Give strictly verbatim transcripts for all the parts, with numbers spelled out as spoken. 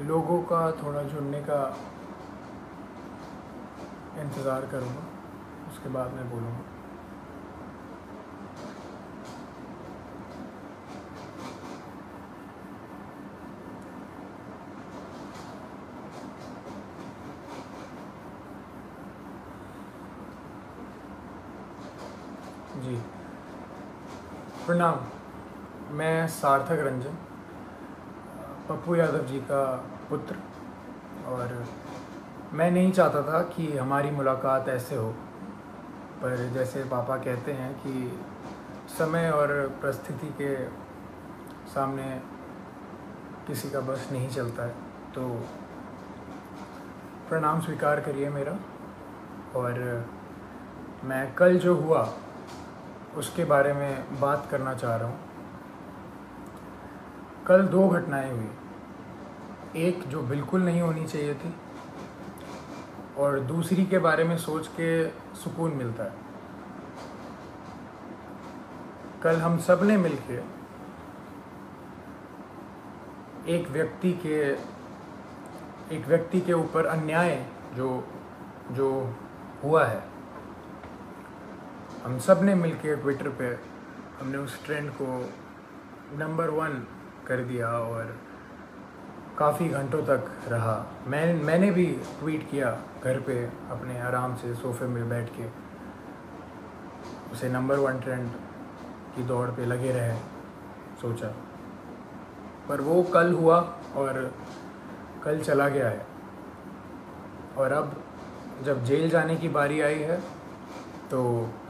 लोगों का थोड़ा जुड़ने का इंतज़ार करूँगा, उसके बाद मैं बोलूँगा। जी प्रणाम, मैं सार्थक रंजन, पप्पू यादव जी का पुत्र, और मैं नहीं चाहता था कि हमारी मुलाकात ऐसे हो, पर जैसे पापा कहते हैं कि समय और परिस्थिति के सामने किसी का बस नहीं चलता है, तो प्रणाम स्वीकार करिए मेरा। और मैं कल जो हुआ उसके बारे में बात करना चाह रहा हूँ। कल दो घटनाएं हुई, एक जो बिल्कुल नहीं होनी चाहिए थी और दूसरी के बारे में सोच के सुकून मिलता है। कल हम सब ने मिलके एक व्यक्ति के एक व्यक्ति के ऊपर अन्याय जो जो हुआ है, हम सब ने मिलके ट्विटर पे हमने उस ट्रेंड को नंबर वन कर दिया और काफ़ी घंटों तक रहा। मैं मैंने भी ट्वीट किया घर पे अपने आराम से सोफे में बैठ के, उसे नंबर वन ट्रेंड की दौड़ पे लगे रहे सोचा। पर वो कल हुआ और कल चला गया है, और अब जब जेल जाने की बारी आई है तो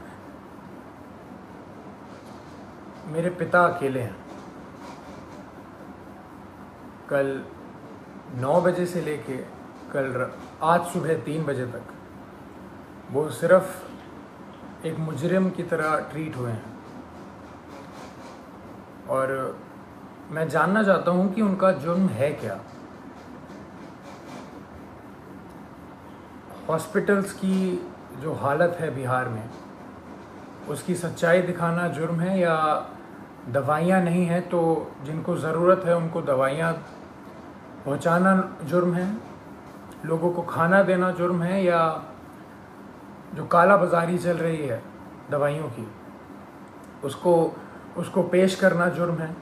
मेरे पिता अकेले हैं। कल नौ बजे से लेके कल आज सुबह तीन बजे तक वो सिर्फ एक मुजरिम की तरह ट्रीट हुए हैं, और मैं जानना चाहता हूँ कि उनका जुर्म है क्या। हॉस्पिटल्स की जो हालत है बिहार में, उसकी सच्चाई दिखाना जुर्म है, या दवाइयाँ नहीं हैं तो जिनको ज़रूरत है उनको दवाइयाँ पहुँचाना जुर्म है, लोगों को खाना देना जुर्म है, या जो काला बाजारी चल रही है दवाइयों की उसको उसको पेश करना जुर्म है।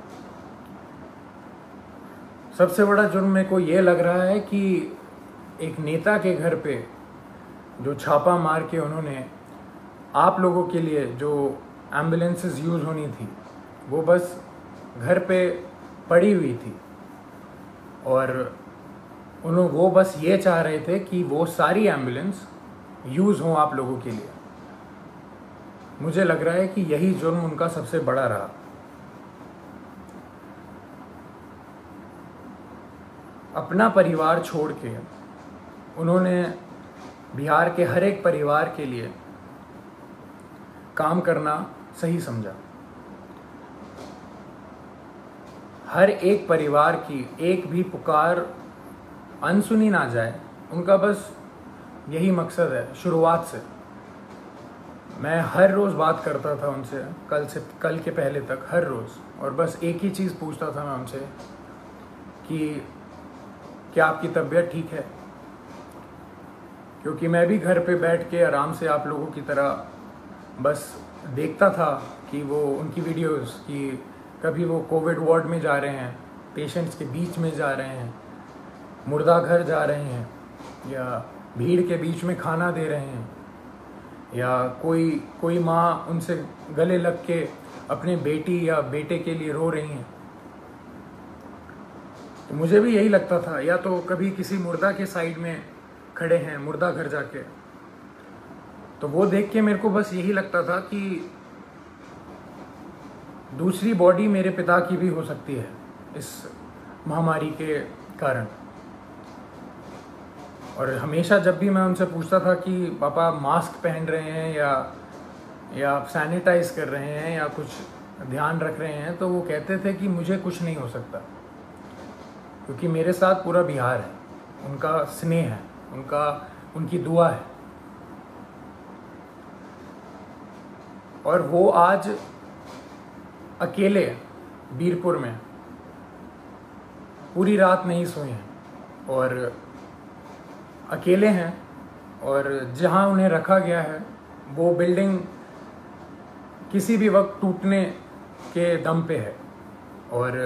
सबसे बड़ा जुर्म मेरे को ये लग रहा है कि एक नेता के घर पे जो छापा मार के उन्होंने आप लोगों के लिए जो एम्बुलेंसेस यूज़ होनी थी वो बस घर पे पड़ी हुई थी, और उन्होंने वो बस ये चाह रहे थे कि वो सारी एम्बुलेंस यूज़ हों आप लोगों के लिए। मुझे लग रहा है कि यही जुर्म उनका सबसे बड़ा रहा। अपना परिवार छोड़ के उन्होंने बिहार के हर एक परिवार के लिए काम करना सही समझा। हर एक परिवार की एक भी पुकार अनसुनी ना जाए, उनका बस यही मकसद है। शुरुआत से मैं हर रोज़ बात करता था उनसे, कल से कल के पहले तक हर रोज़, और बस एक ही चीज़ पूछता था मैं उनसे कि क्या आपकी तबीयत ठीक है, क्योंकि मैं भी घर पे बैठ के आराम से आप लोगों की तरह बस देखता था कि वो उनकी वीडियोस कि कभी वो कोविड वार्ड में जा रहे हैं, पेशेंट्स के बीच में जा रहे हैं, मुर्दा घर जा रहे हैं, या भीड़ के बीच में खाना दे रहे हैं, या कोई कोई माँ उनसे गले लग के अपने बेटी या बेटे के लिए रो रही हैं। तो मुझे भी यही लगता था, या तो कभी किसी मुर्दा के साइड में खड़े हैं मुर्दा घर जाके, तो वो देख के मेरे को बस यही लगता था कि दूसरी बॉडी मेरे पिता की भी हो सकती है इस महामारी के कारण। और हमेशा जब भी मैं उनसे पूछता था कि पापा मास्क पहन रहे हैं या या आप सैनिटाइज कर रहे हैं या कुछ ध्यान रख रहे हैं, तो वो कहते थे कि मुझे कुछ नहीं हो सकता, क्योंकि मेरे साथ पूरा बिहार है, उनका स्नेह है, उनका उनकी दुआ है। और वो आज अकेले बीरपुर में पूरी रात नहीं सोए हैं, और अकेले हैं, और जहां उन्हें रखा गया है वो बिल्डिंग किसी भी वक्त टूटने के दम पे है। और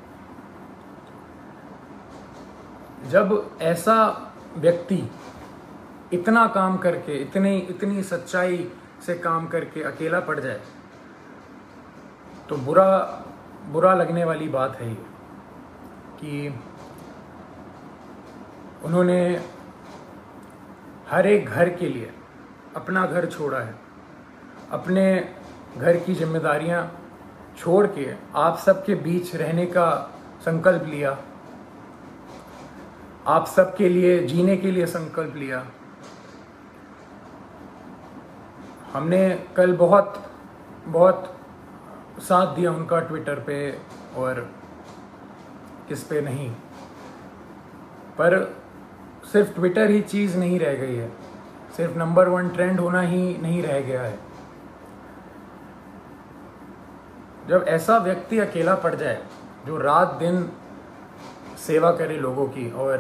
जब ऐसा व्यक्ति इतना काम करके, इतनी इतनी सच्चाई से काम करके अकेला पड़ जाए तो बुरा बुरा लगने वाली बात है ये कि उन्होंने हर एक घर के लिए अपना घर छोड़ा है, अपने घर की जिम्मेदारियां छोड़ के आप सबके बीच रहने का संकल्प लिया, आप सबके लिए जीने के लिए संकल्प लिया। हमने कल बहुत बहुत साथ दिया उनका ट्विटर पे और किस पे नहीं, पर सिर्फ ट्विटर ही चीज़ नहीं रह गई है, सिर्फ नंबर वन ट्रेंड होना ही नहीं रह गया है। जब ऐसा व्यक्ति अकेला पड़ जाए जो रात दिन सेवा करे लोगों की और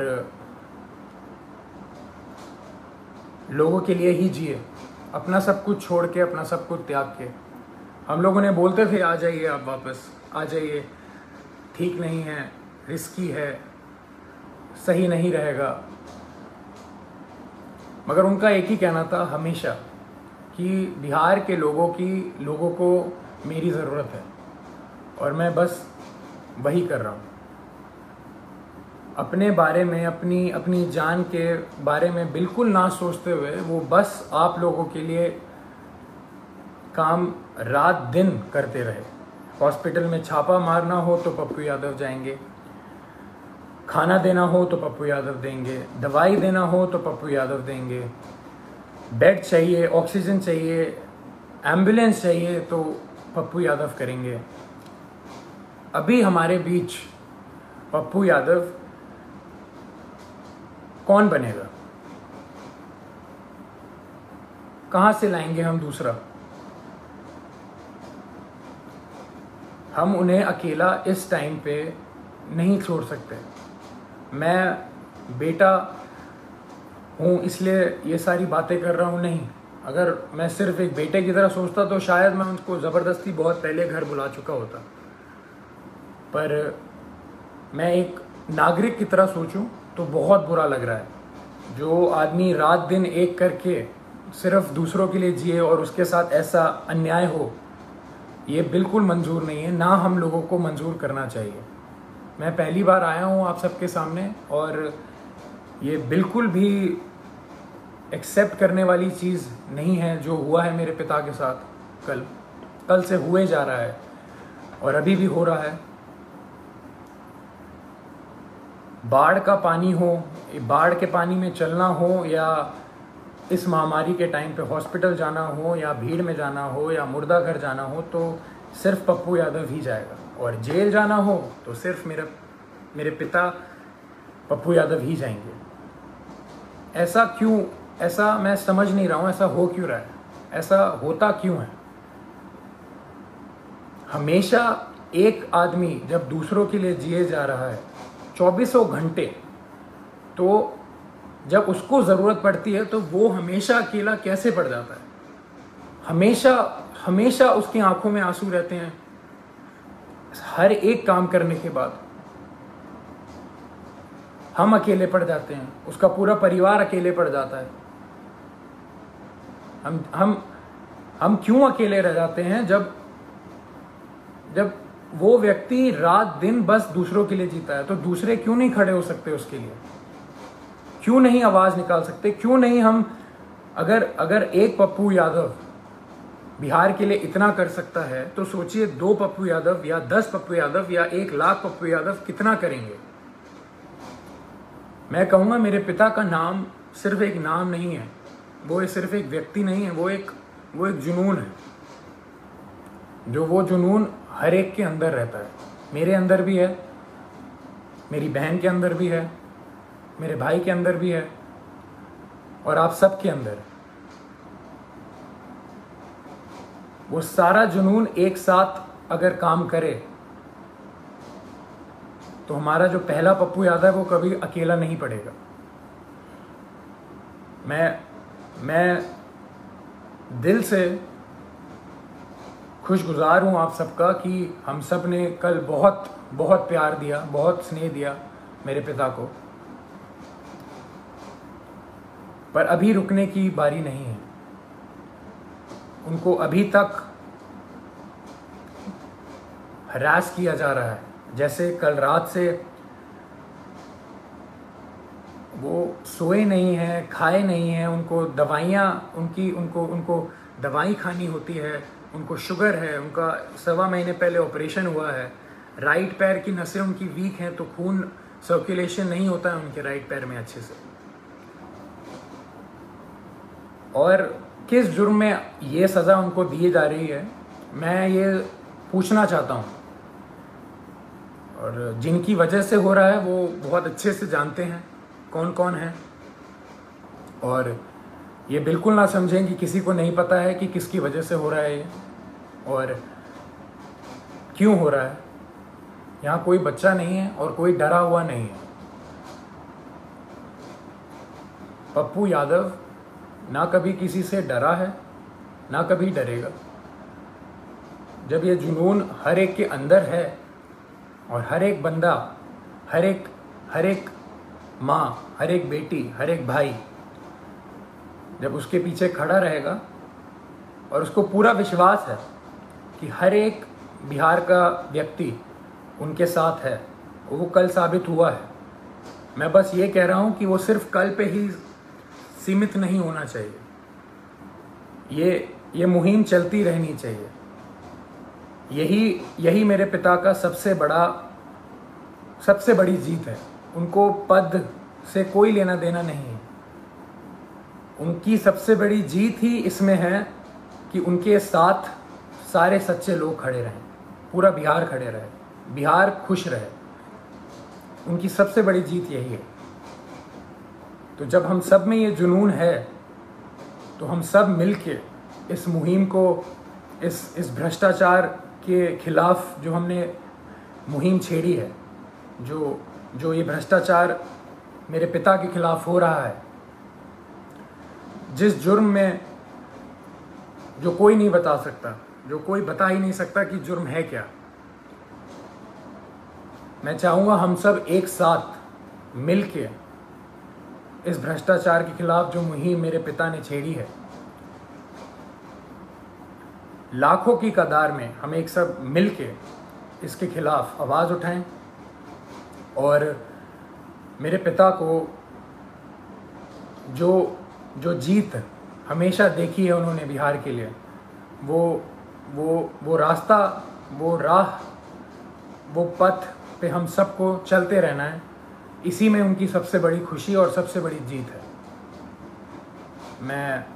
लोगों के लिए ही जिए, अपना सब कुछ छोड़ के, अपना सब कुछ त्याग के। हम लोगों ने बोलते थे आ जाइए, आप वापस आ जाइए, ठीक नहीं है, रिस्की है, सही नहीं रहेगा, मगर उनका एक ही कहना था हमेशा कि बिहार के लोगों की लोगों को मेरी ज़रूरत है और मैं बस वही कर रहा हूँ। अपने बारे में, अपनी अपनी जान के बारे में बिल्कुल ना सोचते हुए वो बस आप लोगों के लिए काम रात दिन करते रहे। हॉस्पिटल में छापा मारना हो तो पप्पू यादव जाएंगे, खाना देना हो तो पप्पू यादव देंगे, दवाई देना हो तो पप्पू यादव देंगे, बेड चाहिए, ऑक्सीजन चाहिए, एम्बुलेंस चाहिए तो पप्पू यादव करेंगे। अभी हमारे बीच पप्पू यादव कौन बनेगा? कहाँ से लाएंगे हम दूसरा? हम उन्हें अकेला इस टाइम पे नहीं छोड़ सकते। मैं बेटा हूँ इसलिए ये सारी बातें कर रहा हूँ, नहीं। अगर मैं सिर्फ एक बेटे की तरह सोचता तो शायद मैं उनको ज़बरदस्ती बहुत पहले घर बुला चुका होता, पर मैं एक नागरिक की तरह सोचूं तो बहुत बुरा लग रहा है। जो आदमी रात दिन एक करके सिर्फ दूसरों के लिए जिए और उसके साथ ऐसा अन्याय हो, ये बिल्कुल मंजूर नहीं है, ना हम लोगों को मंजूर करना चाहिए। मैं पहली बार आया हूँ आप सबके सामने और ये बिल्कुल भी एक्सेप्ट करने वाली चीज़ नहीं है जो हुआ है मेरे पिता के साथ। कल कल से हुए जा रहा है और अभी भी हो रहा है। बाढ़ का पानी हो, बाढ़ के पानी में चलना हो, या इस महामारी के टाइम पे हॉस्पिटल जाना हो, या भीड़ में जाना हो, या मुर्दा घर जाना हो, तो सिर्फ पप्पू यादव ही जाएगा। और जेल जाना हो तो सिर्फ मेरे मेरे पिता पप्पू यादव ही जाएंगे। ऐसा क्यों? ऐसा मैं समझ नहीं रहा हूँ, ऐसा हो क्यों रहा है? ऐसा होता क्यों है? हमेशा एक आदमी जब दूसरों के लिए जिए जा रहा है चौबीसों घंटे, तो जब उसको ज़रूरत पड़ती है तो वो हमेशा अकेला कैसे पड़ जाता है? हमेशा हमेशा उसकी आंखों में आंसू रहते हैं हर एक काम करने के बाद। हम अकेले पड़ जाते हैं, उसका पूरा परिवार अकेले पड़ जाता है। हम हम हम क्यों अकेले रह जाते हैं जब जब वो व्यक्ति रात दिन बस दूसरों के लिए जीता है? तो दूसरे क्यों नहीं खड़े हो सकते उसके लिए? क्यों नहीं आवाज निकाल सकते? क्यों नहीं हम, अगर अगर एक पप्पू यादव बिहार के लिए इतना कर सकता है तो सोचिए दो पप्पू यादव या दस पप्पू यादव या एक लाख पप्पू यादव कितना करेंगे। मैं कहूँगा मेरे पिता का नाम सिर्फ एक नाम नहीं है, वो सिर्फ एक व्यक्ति नहीं है, वो एक वो एक जुनून है। जो वो जुनून हर एक के अंदर रहता है। मेरे अंदर भी है, मेरी बहन के अंदर भी है, मेरे भाई के अंदर भी है, और आप सब के अंदर। वो सारा जुनून एक साथ अगर काम करे तो हमारा जो पहला पप्पू यादव है वो कभी अकेला नहीं पड़ेगा। मैं मैं दिल से खुशगुजार हूँ आप सबका कि हम सब ने कल बहुत बहुत प्यार दिया, बहुत स्नेह दिया मेरे पिता को, पर अभी रुकने की बारी नहीं है। उनको अभी तक हरास किया जा रहा है। जैसे कल रात से वो सोए नहीं हैं, खाए नहीं हैं, उनको दवाइयाँ उनकी उनको उनको दवाई खानी होती है, उनको शुगर है, उनका सवा महीने पहले ऑपरेशन हुआ है, राइट पैर की नसें उनकी वीक हैं तो खून सर्कुलेशन नहीं होता है उनके राइट पैर में अच्छे से। और किस जुर्म में ये सज़ा उनको दी जा रही है, मैं ये पूछना चाहता हूँ। और जिनकी वजह से हो रहा है वो बहुत अच्छे से जानते हैं कौन कौन है, और ये बिल्कुल ना समझें कि किसी को नहीं पता है कि किसकी वजह से हो रहा है ये और क्यों हो रहा है। यहाँ कोई बच्चा नहीं है और कोई डरा हुआ नहीं है। पप्पू यादव ना कभी किसी से डरा है, ना कभी डरेगा। जब ये जुनून हर एक के अंदर है और हर एक बंदा, हर एक हर एक माँ, हर एक बेटी, हर एक भाई जब उसके पीछे खड़ा रहेगा और उसको पूरा विश्वास है कि हर एक बिहार का व्यक्ति उनके साथ है, वो कल साबित हुआ है। मैं बस ये कह रहा हूँ कि वो सिर्फ कल पे ही सीमित नहीं होना चाहिए, ये ये मुहिम चलती रहनी चाहिए। यही यही मेरे पिता का सबसे बड़ा सबसे बड़ी जीत है। उनको पद से कोई लेना देना नहीं है। उनकी सबसे बड़ी जीत ही इसमें है कि उनके साथ सारे सच्चे लोग खड़े रहें, पूरा बिहार खड़े रहे, बिहार खुश रहे। उनकी सबसे बड़ी जीत यही है। तो जब हम सब में ये जुनून है तो हम सब मिलके इस मुहिम को, इस इस भ्रष्टाचार के खिलाफ जो हमने मुहिम छेड़ी है, जो जो ये भ्रष्टाचार मेरे पिता के खिलाफ हो रहा है, जिस जुर्म में जो कोई नहीं बता सकता, जो कोई बता ही नहीं सकता कि जुर्म है क्या, मैं चाहूँगा हम सब एक साथ मिलके इस भ्रष्टाचार के खिलाफ जो मुहिम मेरे पिता ने छेड़ी है, लाखों की कतार में हम एक सब मिलके इसके खिलाफ आवाज़ उठाएं और मेरे पिता को जो जो जीत हमेशा देखी है उन्होंने बिहार के लिए, वो वो वो रास्ता, वो राह, वो पथ पे हम सबको चलते रहना है। इसी में उनकी सबसे बड़ी खुशी और सबसे बड़ी जीत है। मैं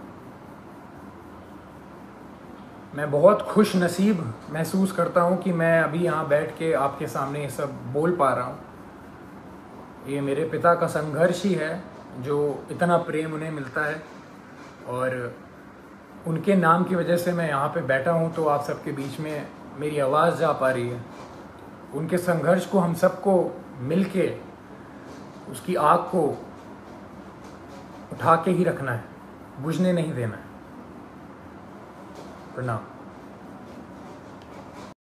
मैं बहुत खुश नसीब महसूस करता हूँ कि मैं अभी यहाँ बैठ के आपके सामने ये सब बोल पा रहा हूँ। ये मेरे पिता का संघर्ष ही है जो इतना प्रेम उन्हें मिलता है, और उनके नाम की वजह से मैं यहाँ पे बैठा हूँ तो आप सबके बीच में मेरी आवाज़ जा पा रही है। उनके संघर्ष को हम सबको मिलके उसकी आग को उठा के ही रखना है, बुझने नहीं देना है। प्रणाम।